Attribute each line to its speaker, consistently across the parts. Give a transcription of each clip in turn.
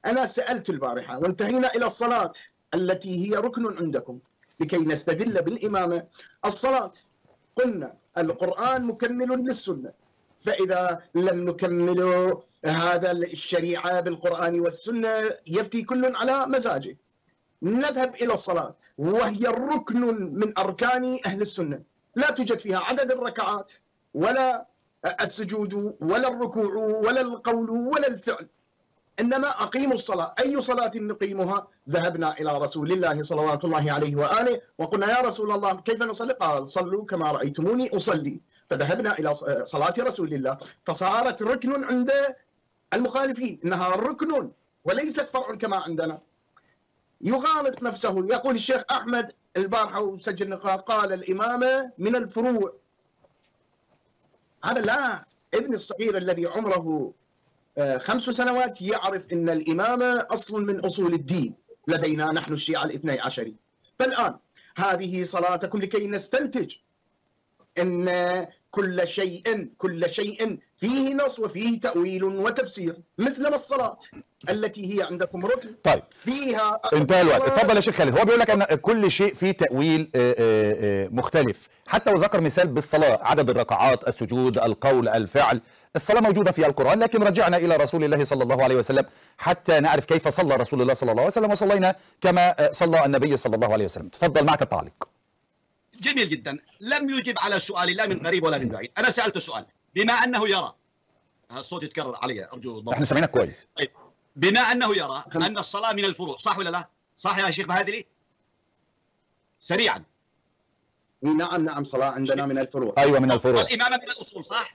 Speaker 1: أنا سألت البارحة وانتهينا إلى الصلاة التي هي ركن عندكم لكي نستدل بالإمامة. الصلاة قلنا القرآن مكمل للسنة، فإذا لم نكمل هذا الشريعة بالقرآن والسنة يفتي كل على مزاجه. نذهب إلى الصلاة وهي ركن من أركان أهل السنة، لا توجد فيها عدد الركعات ولا السجود ولا الركوع ولا القول ولا الفعل، إنما أقيموا الصلاة. أي صلاة نقيمها؟ ذهبنا إلى رسول الله صلوات الله عليه وآله وقلنا يا رسول الله كيف نصلي؟ قال صلوا كما رأيتموني أصلي. فذهبنا إلى صلاة رسول الله فصارت ركن عند المخالفين، إنها ركن وليست فرع كما عندنا. يغالط نفسه. يقول الشيخ أحمد البارحة وسجل نقاط قال الإمامة من الفروع. هذا لا، ابن الصغير الذي عمره 5 سنوات يعرف أن الإمامة أصل من أصول الدين لدينا نحن الشيعة الاثني عشري. فالآن هذه صلاتكم لكي نستنتج أن كل شيء فيه نص وفيه تأويل وتفسير، مثلما الصلاة التي هي عندكم ركن
Speaker 2: طيب
Speaker 1: فيها
Speaker 2: انتهى الوقت. اتفضل يا شيخ خالد. هو بيقول لك ان كل شيء فيه تأويل مختلف، حتى وذكر مثال بالصلاة، عدد الركعات، السجود، القول، الفعل. الصلاة موجودة في القرآن، لكن رجعنا إلى رسول الله صلى الله عليه وسلم حتى نعرف كيف صلى رسول الله صلى الله عليه وسلم، وصلينا كما صلى النبي صلى الله عليه وسلم. تفضل معك التعليق.
Speaker 3: جميل جدا. لم يجب على سؤالي لا من قريب ولا من بعيد. أنا سألت سؤال بما أنه يرى، الصوت يتكرر علي أرجو الضبط.
Speaker 2: احنا سمعناك كويس.
Speaker 3: طيب، بما أنه يرى أن الصلاة من الفروع، صح ولا لا؟ صح يا شيخ بهادلي؟ سريعا.
Speaker 1: نعم صلاة عندنا من الفروع.
Speaker 2: أيوة من الفروع.
Speaker 3: والإمامة من الأصول، صح؟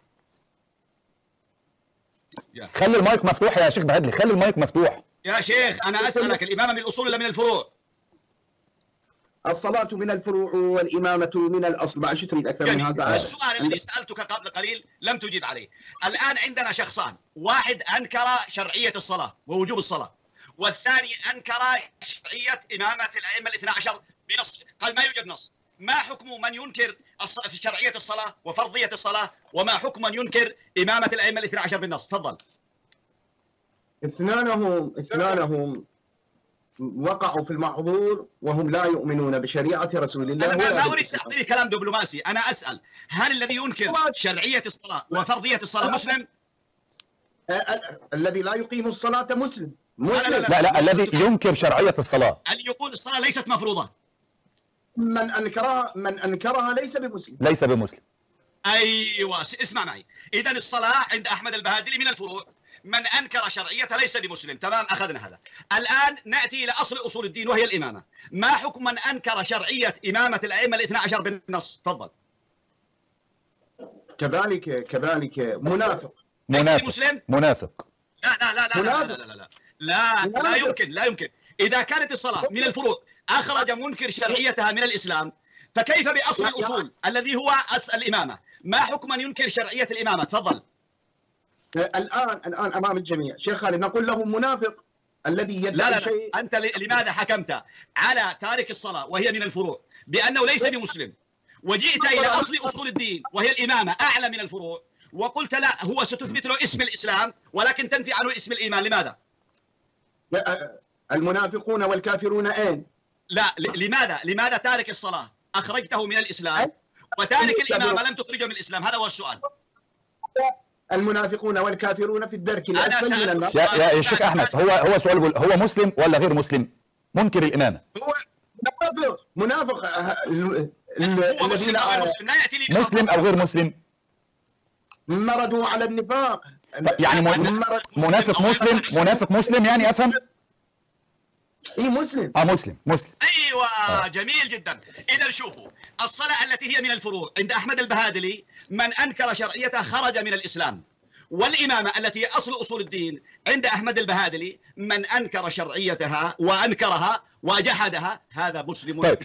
Speaker 2: خلي المايك مفتوح يا شيخ بهادلي، خلي المايك مفتوح.
Speaker 3: يا شيخ أنا أسألك، الإمامة من الأصول ولا من الفروع؟
Speaker 1: الصلاة من الفروع والإمامة من الأصل. بعد شو تريد أكثر من هذا؟
Speaker 3: السؤال الذي سألتك قبل قليل لم تجيب عليه. الآن عندنا شخصان، واحد أنكر شرعية الصلاة ووجوب الصلاة، والثاني أنكر شرعية إمامة الأئمة الاثنى عشر بنص، قال ما يوجد نص. ما حكم من ينكر في شرعية الصلاة وفرضية الصلاة، وما حكم من ينكر إمامة الأئمة الاثنى عشر بالنص؟ تفضل.
Speaker 1: اثنانهم وقعوا في المحظور وهم لا يؤمنون بشريعة رسول الله.
Speaker 3: أنا ما أريد تعطيني كلام دبلوماسي، أنا أسأل هل الذي ينكر شرعية الصلاة وفرضية الصلاة مسلم؟
Speaker 1: الذي لا يقيم الصلاة مسلم.
Speaker 2: لا الذي ينكر شرعية الصلاة،
Speaker 3: اللي يقول الصلاة ليست مفروضة.
Speaker 1: من أنكرها ليس بمسلم.
Speaker 2: ليس بمسلم.
Speaker 3: أيوة، اسمع معي. إذا الصلاة عند أحمد البهادلي من الفروع، من أنكر شرعيتها ليس بمسلم. تمام، أخذنا هذا. الآن نأتي إلى أصل أصول الدين وهي الإمامة. ما حكم من أنكر شرعية إمامة الأئمة الاثنى عشر بالنص؟ تفضل.
Speaker 1: كذلك منافق.
Speaker 3: مسلم؟
Speaker 2: منافق.
Speaker 3: لا يمكن. إذا كانت الصلاة من الفروع أخرج منكر شرعيتها من الإسلام، فكيف بأصل الأصول الذي هو أصل الإمامة؟ ما حكم من ينكر شرعية الإمامة؟ تفضل.
Speaker 1: الآن أمام الجميع شيخ خالد نقول له منافق الذي يدعي شيء.
Speaker 3: أنت لماذا حكمت على تارك الصلاة وهي من الفروع بأنه ليس بمسلم، وجئت إلى أصل أصول الدين وهي الإمامة أعلى من الفروع، وقلت لا، هو ستثبت له اسم الإسلام ولكن تنفي عنه اسم الإيمان؟ لماذا؟
Speaker 1: المنافقون والكافرون أين؟
Speaker 3: لا، لماذا تارك الصلاة أخرجته من الإسلام وتارك الإمامة لم تخرجه من الإسلام؟ هذا هو السؤال.
Speaker 1: المنافقون والكافرون في الدرك الأسفل من النار.
Speaker 2: يا شيخ أحمد، هو سؤال، هو مسلم ولا غير مسلم؟ منكر الإمامة.
Speaker 1: هو منافق.
Speaker 3: الذين
Speaker 2: مسلم أو غير مسلم؟
Speaker 1: مردوا على النفاق.
Speaker 2: يعني منافق مسلم يعني أفهم؟
Speaker 1: إيه مسلم.
Speaker 2: مسلم.
Speaker 3: أيوة. جميل جدا. إذا شوفوا، الصلاة التي هي من الفروع عند أحمد البهادلي من أنكر شرعيتها خرج من الإسلام، والإمامة التي هي أصل أصول الدين عند أحمد البهادلي من أنكر شرعيتها وأنكرها وجحدها هذا مسلم.
Speaker 2: طيب